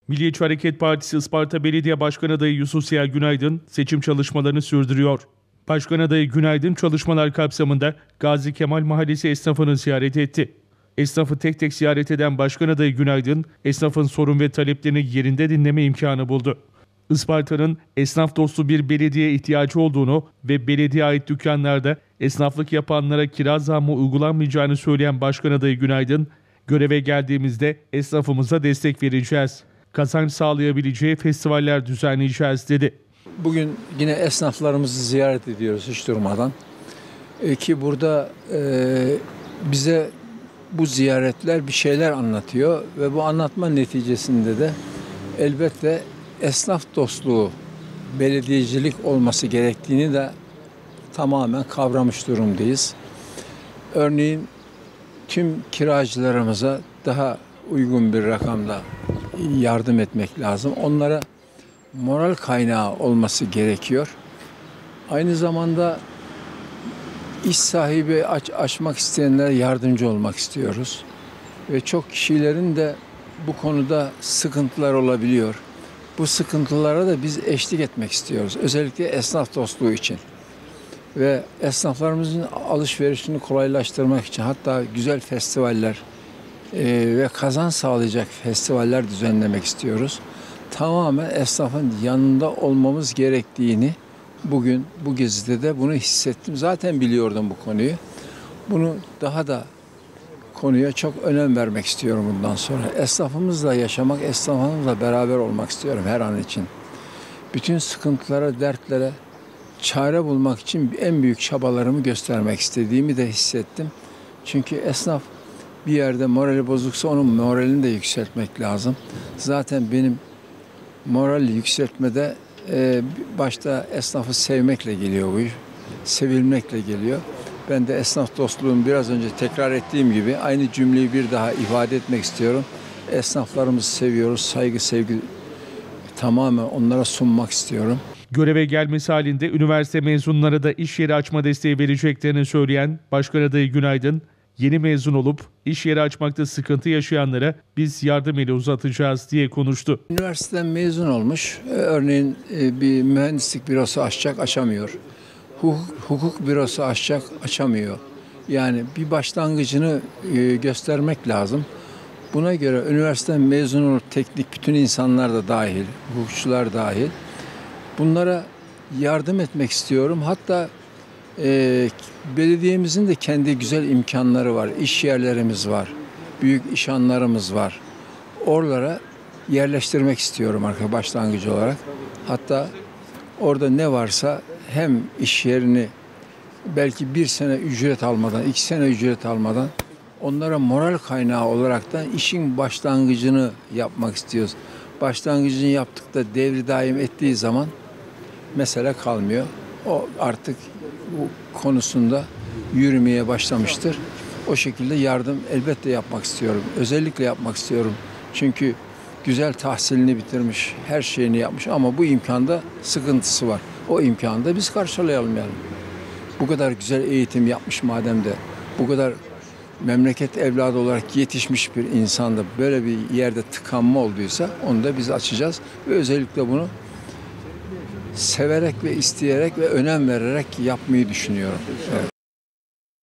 Milliyetçi Hareket Partisi Isparta Belediye Başkan Adayı Yusuf Siyah Günaydın seçim çalışmalarını sürdürüyor. Başkan Adayı Günaydın çalışmalar kapsamında Gazi Kemal Mahallesi esnafını ziyaret etti. Esnafı tek tek ziyaret eden Başkan Adayı Günaydın, esnafın sorun ve taleplerini yerinde dinleme imkanı buldu. Isparta'nın esnaf dostu bir belediye ihtiyacı olduğunu ve belediye ait dükkanlarda esnaflık yapanlara kira zammı uygulanmayacağını söyleyen Başkan Adayı Günaydın, göreve geldiğimizde esnafımıza destek vereceğiz, kazanç sağlayabileceği festivaller düzenleyeceğiz dedi. Bugün yine esnaflarımızı ziyaret ediyoruz hiç durmadan. Ki burada bize bu ziyaretler bir şeyler anlatıyor ve bu anlatma neticesinde de elbette esnaf dostluğu, belediyecilik olması gerektiğini de tamamen kavramış durumdayız. Örneğin tüm kiracılarımıza daha uygun bir rakamda yardım etmek lazım. Onlara moral kaynağı olması gerekiyor. Aynı zamanda iş sahibi açmak isteyenlere yardımcı olmak istiyoruz. Ve çok kişilerin de bu konuda sıkıntılar olabiliyor. Bu sıkıntılara da biz eşlik etmek istiyoruz. Özellikle esnaf dostluğu için. Ve esnaflarımızın alışverişini kolaylaştırmak için hatta güzel festivaller ve kazanç sağlayacak festivaller düzenlemek istiyoruz. Tamamen esnafın yanında olmamız gerektiğini bugün bu gezide de bunu hissettim. Zaten biliyordum bu konuyu. Bunu daha da konuya çok önem vermek istiyorum bundan sonra. Esnafımızla yaşamak, esnafımızla beraber olmak istiyorum her an için. Bütün sıkıntılara, dertlere çare bulmak için en büyük çabalarımı göstermek istediğimi de hissettim. Çünkü esnaf bir yerde morali bozuksa onun moralini de yükseltmek lazım. Zaten benim moral yükseltmede başta esnafı sevmekle geliyor bu iş. Sevilmekle geliyor. Ben de esnaf dostluğumu biraz önce tekrar ettiğim gibi aynı cümleyi bir daha ifade etmek istiyorum. Esnaflarımızı seviyoruz, saygı, sevgi tamamen onlara sunmak istiyorum. Göreve gelmesi halinde üniversite mezunlara da iş yeri açma desteği vereceklerini söyleyen Başkan Adayı Günaydın, yeni mezun olup iş yeri açmakta sıkıntı yaşayanlara biz yardım eli uzatacağız diye konuştu. Üniversiteden mezun olmuş, örneğin bir mühendislik bürosu açacak, açamıyor. Hukuk bürosu açacak, açamıyor. Yani bir başlangıcını göstermek lazım. Buna göre üniversiteden mezun olup teknik bütün insanlar da dahil, hukukçular dahil. Bunlara yardım etmek istiyorum. Hatta belediyemizin de kendi güzel imkanları var. İş yerlerimiz var. Büyük iş hanlarımız var. Oralara yerleştirmek istiyorum başlangıcı olarak. Hatta orada ne varsa hem iş yerini belki 1 sene ücret almadan, 2 sene ücret almadan onlara moral kaynağı olarak da işin başlangıcını yapmak istiyoruz. Başlangıcını yaptık da devri daim ettiği zaman mesele kalmıyor. O artık bu konusunda yürümeye başlamıştır. O şekilde yardım elbette yapmak istiyorum. Özellikle yapmak istiyorum. Çünkü güzel tahsilini bitirmiş, her şeyini yapmış ama bu imkanda sıkıntısı var. O imkanı da biz karşılayalım yani. Bu kadar güzel eğitim yapmış madem de, bu kadar memleket evladı olarak yetişmiş bir insanda böyle bir yerde tıkanma olduysa onu da biz açacağız. Ve özellikle bunu severek ve isteyerek ve önem vererek yapmayı düşünüyorum. Evet.